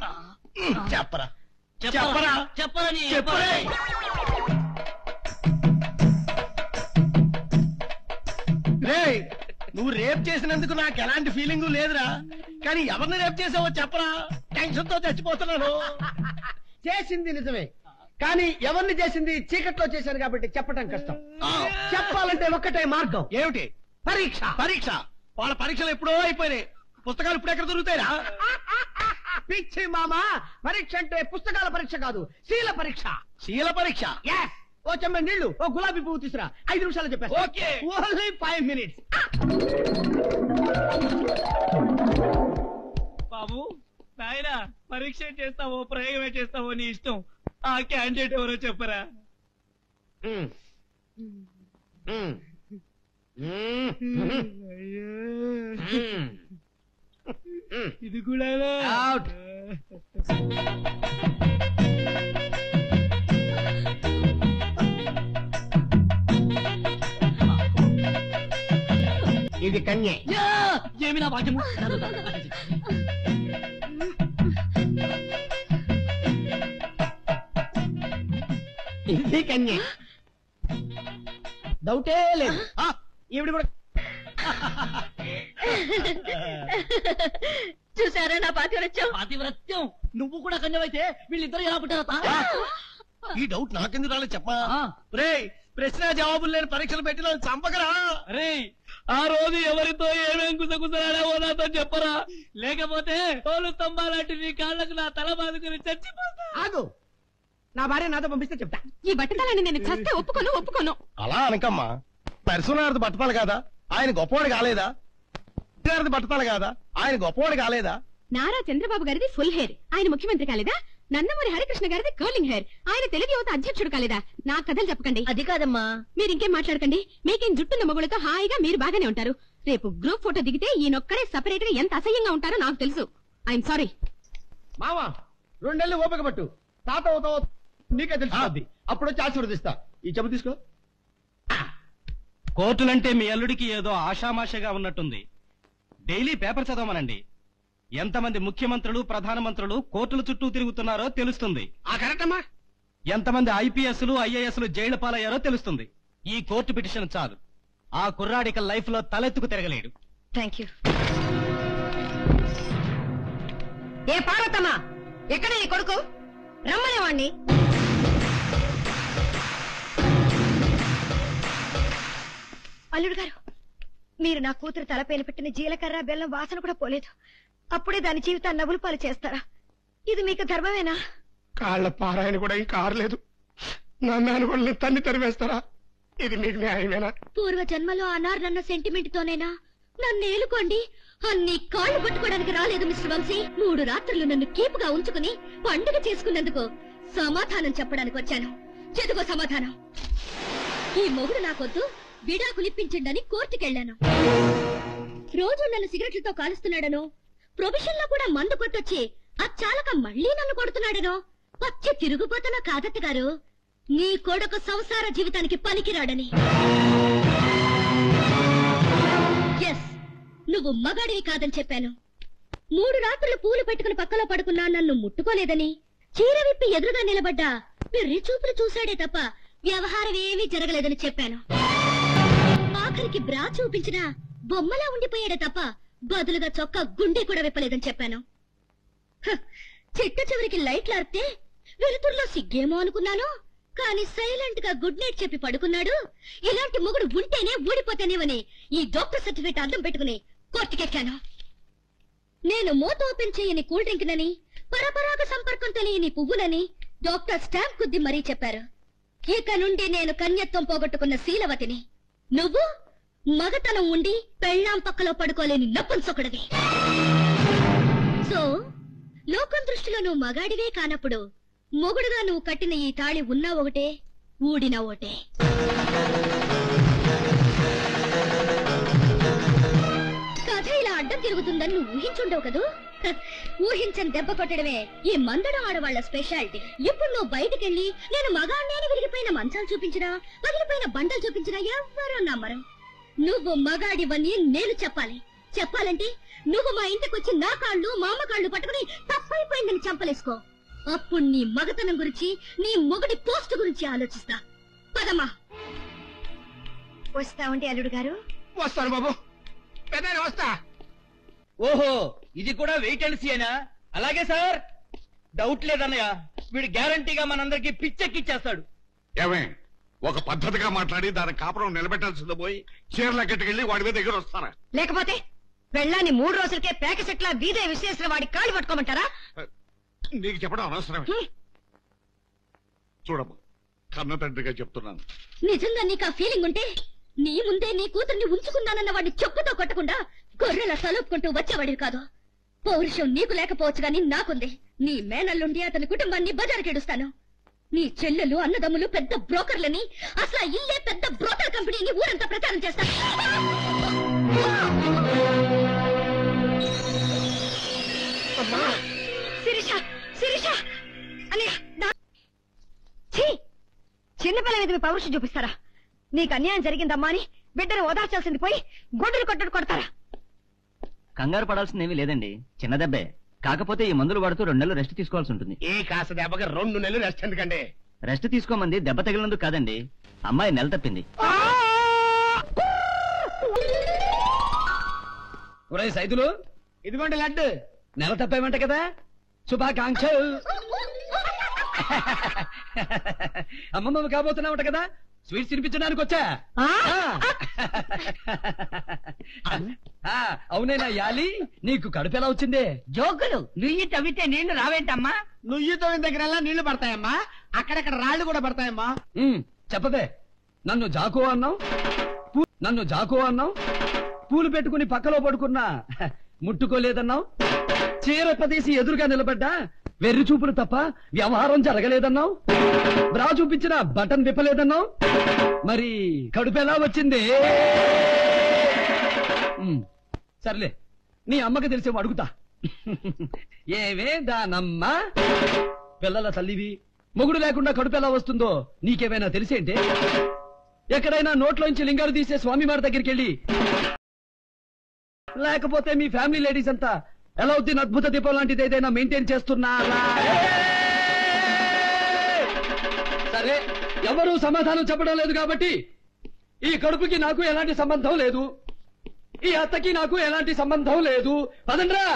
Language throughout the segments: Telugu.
చెప్పరా చెప్పరా చెప్పరా రేయ్, నువ్వు రేప్ చేసినందుకు నాకు ఎలాంటి ఫీలింగ్ లేదురా, కానీ ఎవరిని రేప్ చేసావో చెప్పరా, టెన్షన్ తో చచ్చిపోతున్నాను. చేసింది నిజమే, కానీ ఎవరిని చేసింది చీకట్లో చేశాను కాబట్టి చెప్పడం కష్టం. చెప్పాలంటే ఒక్కటే మార్గం. ఏమిటి? పరీక్ష. పరీక్ష? వాళ్ళ పరీక్షలు ఎప్పుడో అయిపోయినాయి, పుస్తకాలు ఇప్పుడు ఎక్కడ దొరుకుతాయిరా? పిచ్చి మామా, పరీక్ష అంటే పుస్తకాల పరీక్ష కాదు, శీల పరీక్ష. శీల పరీక్ష? ఓ చెమ్మ నీళ్లు, ఓ గులాబీ పువ్వు తీసురా, 5 నిమిషాలు చెప్పేస్తా. ఓకే. Only 5 minutes. బాబు నాయనా, పరీక్ష చేస్తావో ప్రయోగమే చేస్తావో నీ ఇష్టం. ఆ క్యాండిడేట్ ఎవరో చెప్పరా? ఇది కూడా అవుట్. ఇది కన్య. ఏమి నా భాగ్యము. ఇది కన్య, డౌటే లేదు. ఈవిడ కూడా. చూసారా నా పాతివ్రత్యం? పాతివ్రత్యం? నువ్వు కూడా కన్యవైతే వీళ్ళిద్దరు ఎలా పుట్టారా? ఈ డౌట్ నాకెందుకు రాలేదు చెప్పా. రే, ప్రశ్న జవాబులు లేని పరీక్షలు పెట్టిన చంపకరా. రే, ఆ రోజు ఎవరితో ఏమేం గుసగుసలాడావో నాతో చెప్పరా, లేకపోతే తోలు స్తంభాలాంటి నీ కాళ్ళకు నా తల బాదుకుని చచ్చిపోతా. ఆగు, నా భార్య నాతో పంపిస్తే చెప్తా. ఈ బట్టతలని నేను చస్తే ఒప్పుకోను. అలా అనకమ్మా, నరసింహారది బట్టతాలు కాదా, ఆయన గొప్పవాడు కాలేదా? గారిది బట్టతాలు కాదా, ఆయన గొప్పవాడు కాలేదా? నారా చంద్రబాబు గారిది ఫుల్ హెయిర్, ఆయన ముఖ్యమంత్రి కాలేదా? నందమూరి హరికృష్ణ గారిది కర్లింగ్ హెయిర్, ఆయన తెలుగు యువత అధ్యక్షుడు కాలేదా? నా కథలు చెప్పకండి. అది కాదమ్మా, మీరు ఇంకేం మాట్లాడకండి. మీకేం జుట్టున్న మొగులతో హాయిగా మీరు బాగానే ఉంటారు. రేపు గ్రూప్ ఫోటో దిగితే ఈయనొక్కడే సపరేట్ గా ఎంత అసహ్యంగా ఉంటారో నాకు తెలుసు. I'm sorry. మావా, 2 నెలలు ఓపిక పట్టు, తాత అవుతావు నీకే తెలుస్తుంది. అప్పుడు వచ్చి ఆశీర్వదిస్తా. ఈ చెప్పు తీసుకో. కోర్టులంటే మీ అల్లుడికి ఏదో ఆషామాషగా ఉన్నట్టుంది. డైలీ పేపర్ చదవమనండి. ఎంతమంది ముఖ్యమంత్రులు ప్రధానమంత్రులు కోర్టుల చుట్టూ తిరుగుతున్నారో తెలుస్తుంది. కరెక్టమ్మా. ఎంతమంది ఐపీఎస్లు ఐఏఎస్లు జైలు పాలయ్యారో తెలుస్తుంది. ఈ కోర్టు పిటిషన్ చాలు. ఆ కుర్రాడిక లైఫ్ లో తలెత్తుకు తిరగలేడు. Thank you. ఏ పార్వతమ్మా, ఎక్కడ నీ కొడుకు? రమ్మనేవాణ్ణి. అల్లుడు గారు, మీరు నా కూతురు తలపైన పెట్టిన జీలకర్ర బెల్లం వాసన కూడా పోలేదు, అప్పుడే దాని జీవితాన్ని నవ్వులు పాలు చేస్తారా? ఇది మీకు ధర్మమేనా? కాళ్ల పారాయణ కూడా ఇంకా ఆరలేదు, నన్ను కూడా తన్ని తరివేస్తారా? ఇది మీకు న్యాయమేనా? పూర్వ జన్మలో అనార్నన్న సెంటిమెంట్ తోనేనా నన్ను ఏలుకోండి అన్ని కాళ్ళు పట్టుకోవడానికి రాలేదు మిస్టర్ వంశీ. 3 రాత్రులు నన్ను కీపుగా ఉంచుకుని పండుగ చేసుకున్నందుకు సమాధానం చెప్పడానికి వచ్చాను. చెదుగో సమాధానం. ఈ మొగుడు నాకొద్దు, విడాకులిప్పించండి కోర్టుకెళ్లాను. రోజు నన్ను సిగరెట్లతో కాలుస్తున్నాడనో, ప్రొఫెషన్ లో కూడా మందు కొట్టొచ్చి అచ్చాలక మళ్లీ నన్ను కొడుతున్నాడనో పచ్చి తిరుగుపోతున్నా కాదత్త గారు. నీ కొడుకు సంసార జీవితానికి పనికిరాడని. ఎస్, నువ్వు మగాడివి కాదని చెప్పాను. 3 రాత్రులు పూలు పెట్టుకుని పక్కలో పడుకున్నా నన్ను ముట్టుకోలేదని, చీర విప్పి ఎదురుగా నిలబడ్డా పెర్రి చూపులు చూశాడే తప్ప వ్యవహారం ఏమీ జరగలేదని చెప్పాను. ఆఖరికి బ్రా చూపించినా బొమ్మలా ఉండిపోయాడే తప్ప బదులుగా చొక్కా గుండె కూడా విప్పలేదని చెప్పాను. చిట్ట చివరికి లైట్లాడితే వెలుతురులో సిగ్గేమో అనుకున్నాను, కానీ సైలెంట్ గా గుడ్ నైట్ చెప్పి పడుకున్నాడు. ఇలాంటి మొగుడు ఉంటేనే ఊడిపోతేనేవని ఈ డాక్టర్ సర్టిఫికేట్ అర్థం పెట్టుకుని కోర్టుకెక్కాను. నేను మూత ఓపెన్ చేయని కూల్ డ్రింక్ నని, పరపరాగ సంపర్కం తెలియని పువ్వులని డాక్టర్ స్టాంప్ కుద్ది మరీ చెప్పారు. ఇక నుండి నేను కన్యత్వం పోగొట్టుకున్న శీలవతిని. నువ్వు మగతనం ఉండి పెళ్ళాం పక్కలో పడుకోలేని నపుంసకుడివి. సో లోకం దృష్టిలో నువ్వు మగాడివే కానప్పుడు మొగుడుగా నువ్వు కట్టిన ఈ తాళి ఉన్నా ఒకటే, ఊడినా ఒకటే. కథ ఇలా అడ్డం తిరుగుతుందని నువ్వు ఊహించుండవు కదూ. ఊహించని దెబ్బ కొట్టడమే ఈ మందడం ఆడవాళ్ల స్పెషాలిటీ. ఇప్పుడు నువ్వు బయటకెళ్ళి నేను మగాడిని విరిగిపోయిన మంచాలు చూపించినా, పగిలిపోయిన బండలు చూపించినా ఎవ్వరూ నమ్మరు. నువ్వు మగాడివని నేను చెప్పాలి. చెప్పాలంటే నువ్వు మా ఇంటికి వచ్చి నా కాళ్ళు మా అమ్మ కాళ్ళు పట్టుకుని తప్పైపోయిందని చంపలేసుకో. అప్పుడు నీ మగతనం గురించి, నీ మొగుడి పోస్ట్ గురించి ఆలోచిస్తా. పదమ్మా. వస్తా ఉంటే అల్లుడు గారు. వస్తాను బాబు, పెద్ద వస్తా. ఓహో, ఇది కూడా వెయిట్ అండ్ సీ అయినా? అలాగే సార్, డౌట్ లేదన్నయ్య, వీడు గ్యారంటీగా మనందరికి పిచ్చెక్కిచ్చేస్తాడు. ఏమే, ఒక పద్ధతిగా మాట్లాడి దాని కాపురం నిలబెట్టాల్సింది పోయి చీరల గట్టుకెళ్ళి వాడి మీద దగ్గర వస్తారా? లేకపోతే పెళ్ళాన్ని 3 రోజులకే ప్యాకెట్లా వీధే విశ్వేశ్వర వాడి కాళ్ళు పట్టుకోమంటారా? నీకు చెప్పడం అనవసరమే. చూడమ్మా, కన్న తండ్రిగా చెప్తున్నాను, నిజంగా నీకు ఆ ఫీలింగ్ ఉంటే నీ ముందే నీ కూతుర్ని ఉంచుకున్నానన్న వాడిని చెప్పుతో కొట్టకుండా గొర్రెల సలుపుకుంటూ వచ్చేవాడివి కాదు. పౌరుషం నీకు లేకపోవచ్చు గాని నాకుంది. నీ మేనల్లుండి అతని కుటుంబాన్ని బజారుకెడుస్తాను. నీ చెల్లెలు అన్నదమ్ములు పెద్ద బ్రోకర్లని, అసలు ఆ ఇల్లే పెద్ద బ్రోకర్ కంపెనీని ఊరంతా ప్రచారం చేస్తాను. శిరీష, శిరీష అని చిన్నపిల్ల మీద మీ పౌరుషం చూపిస్తారా? నీకు అన్యాయం జరిగిందమ్మా అని బిడ్డను ఓదార్చాల్సింది పోయి గొడ్డులు కొట్టడు కొడతారా? కంగారు పడాల్సిందేమీ లేదండి, చిన్న దెబ్బే. కాకపోతే ఈ మందులు వాడుతూ 2 నెలలు రెస్ట్ తీసుకోవాల్సి ఉంటుంది. ఏ కాస్త దెబ్బకి 2 నెలలు రెస్ట్ ఎందుకండి? రెస్ట్ తీసుకోమంది దెబ్బ తగిలినందుకు కాదండి, అమ్మాయి నెల తప్పింది. ఒరే సైదులు, ఇదిగోండి లడ్డు. నెల తప్పేమంట కదా, శుభాకాంక్షలు. అమ్మమ్మ కాబోతున్నావుట కదా, స్వీట్స్ తినిపించడానికి వచ్చా. అవునేనా యాలి, నీకు కడుపు ఎలా వచ్చిందే? జోకులు నుయ్యి తవ్వితే నీళ్లు రావేంటమ్మా? నుయ్యి తవ్విన దగ్గర నీళ్లు పడతాయమ్మా, అక్కడక్కడ రాళ్లు కూడా పడతాయమ్మా. చెప్పదే, నన్ను జాకో అన్నావు, నన్ను జాకో అన్నావు, పూలు పెట్టుకుని పక్కలో పడుకున్నా ముట్టుకోలేదన్నావు, చీర పదేసి ఎదురుగా నిలబడ్డా వెర్రి చూపులు తప్ప వ్యవహారం జరగలేదన్నావు, బ్రా చూపించిన బటన్ విప్పలేదన్నావు, మరి కడుపు ఎలా వచ్చింది? సర్లే, నీ అమ్మకి తెలిసేమో అడుగుతా. ఏవే దానమ్మా, పిల్లల తల్లివి, మొగుడు లేకుండా కడుపు ఎలా వస్తుందో నీకేమైనా తెలిసేంటే? ఎక్కడైనా నోట్లోంచి లింగాలు తీసే స్వామివారి దగ్గరికి వెళ్ళి, లేకపోతే మీ ఫ్యామిలీ లేడీస్ అంతా ఎలౌద్దీన్ అద్భుత దీపం లాంటిది ఏదైనా మెయింటైన్ చేస్తున్నారా? సరే, ఎవరూ సమాధానం చెప్పడం లేదు కాబట్టి ఈ కడుపుకి నాకు ఎలాంటి సంబంధం లేదు, ఈ అత్తకి నాకు ఎలాంటి సంబంధం లేదు. పదండ్రా.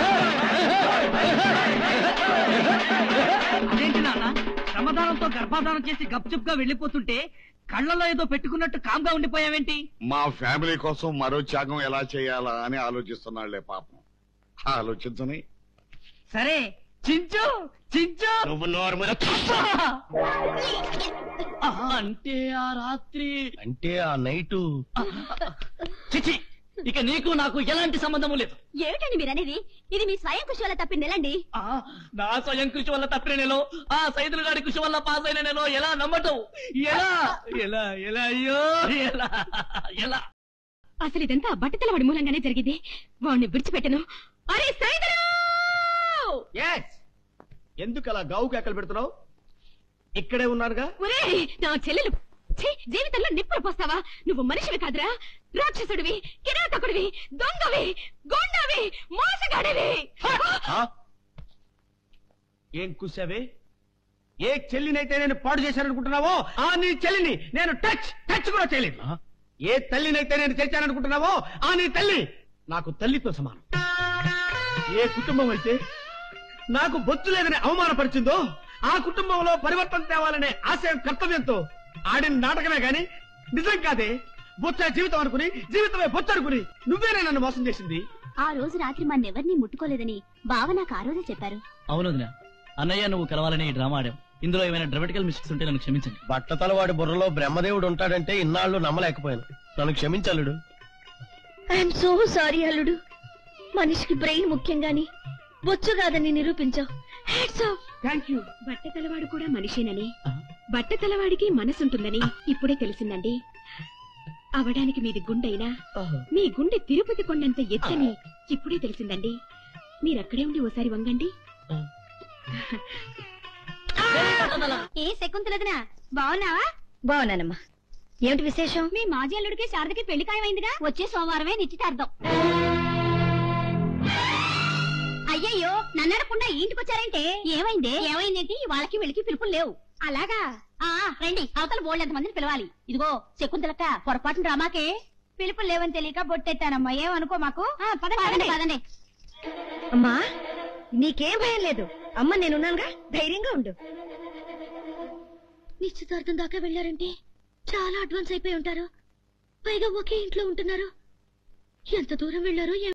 అదేంటి నాన్న, సమాధానంతో గర్భాధానం చేసి గప్చుప్గా వెళ్లిపోతుంటే కళ్ళలో ఏదో పెట్టుకున్నట్టు కామ్గా ఉండిపోయావేంటి? మా ఫ్యామిలీ కోసం మరో త్యాగం ఎలా చేయాలా అని ఆలోచిస్తున్నాళ్లే పాపం. ఆలోచించని. సరే, చించు చించు. నువ్వు నోర్మల్. అంటే ఆ రాత్రి, అంటే ఆ నైటు. చిచి, ఇక నీకు నాకు ఎలాంటి సంబంధము లేదు. ఏమిటండి మీరనేది? ఇది మీ స్వయం కృషి వల్ల తప్పిన నెలండి. నా స్వయం కృషి వల్ల తప్పిన నెలో, ఆ సైదులు గారి కృషి వల్ల పాస్ అయిన నెలో ఎలా నమ్మటం? ఎలా ఎలా ఎలా అయ్యో ఎలా ఎలా? అసలు ఇదంతా బట్టతలవాడి మూలంగానే జరిగింది. వాడిని విడిచిపెట్టను. అరే సైదులు! ఎందుకు అలా గావుకు ఎక్కలు పెడుతున్నావు? ఇక్కడే ఉన్నారుగా. ఒరే నా చెల్లెలు, జీవితంలో నిప్పులు పోస్తావా? నువ్వు మనిషివి కాదురా, రాక్షసుడివి, కిరాతకుడివి, దొంగవి, గొండవి, మోసగాడివి. ఏం కూసావే? ఏ చెల్లినైతే నేను పాడు చేశాననుకుంటున్నావో ఆ నీ చెల్లిని నేను టచ్ కూడా చేయలేదు. ఏ తల్లినైతే నేను చేశాననుకుంటున్నావో ఆ నీ తల్లి నాకు తల్లితో సమానం. ఏ కుటుంబం అయితే నాకు బొత్తు లేదని అవమానపరిచిందో ఆ కుటుంబంలో పరివర్తన తేవాలనే ఆశయం కర్తవ్యంతో ఆడిన నాటకమే గాని నిజం కాదే. బొచ్చ జీవితం అనుకుని, జీవితమే బొచ్చు అనుకుని నువ్వేనే నన్ను మోసం చేసింది. ఆ రోజు రాత్రి మన్నెవరిని ముట్టుకోలేదని బావ నాకు ఆ రోజే చెప్పారు. అవును అన్నయ్య, నువ్వు కలవాలని ఈ డ్రామా ఆడాం. ఇందులో ఏమైనా డ్రామాటికల్ మిస్టేక్స్ ఉంటే నన్ను క్షమించండి. బట్టతలవాడి బుర్రలో బ్రహ్మదేవుడు ఉంటాడంటే ఇన్నాళ్ళు నమ్మలేకపోయాను. నన్ను క్షమించలుడు. ఐఎమ్ సో సారీ అల్లుడు. మనిషికి బ్రెయిన్ ముఖ్యం గాని బొచ్చు కాదని నిరూపించావు. Hats off. Thank you. బట్టతలవాడు కూడా మనిషేనని, బట్టతలవాడికి మనసుంటుందని ఇప్పుడే తెలిసిందండి. అవడానికి మీది గుండైనా మీ గుండె తిరుపతి కొండంత ఎత్తని ఇప్పుడే తెలిసిందండి. మీరక్కడే ఉండి ఓసారి వంగండి. ఏ శకుంతలదనా, బావున్నావా? బావున్నానమ్మా. ఏమిటి విశేషం? మీ మాజీ అల్లుడికి శారదకి పెళ్లి ఖాయమైందిగా. వచ్చే సోమవారమే నిశ్చితార్థం. అయ్యయ్యో నన్నడకుండా ఇంటికి వచ్చారంటే ఏమైంది ఏమైందేంటి వాళ్ళకి వీళ్ళకి పిలుపులు లేవు అలాగా రండి అవతల బోల్డ్ ఎంత మందిని పిలవాలి ఇదిగో శకుంతలక్క పొరపాటున రామాకే పిలుపులు లేవని తెలియక బొట్టెట్టానమ్మా ఏమనుకో మాకు పదండి పదండి అమ్మా నీకేం భయం లేదు అమ్మ నేనున్నానుగా ధైర్యంగా ఉండు. నిశ్చితార్థం దాకా వెళ్ళారంటే చాలా అడ్వాన్స్ అయిపోయి ఉంటారు పైగా ఒకే ఇంట్లో ఉంటున్నారు ఎంత దూరం వెళ్ళారో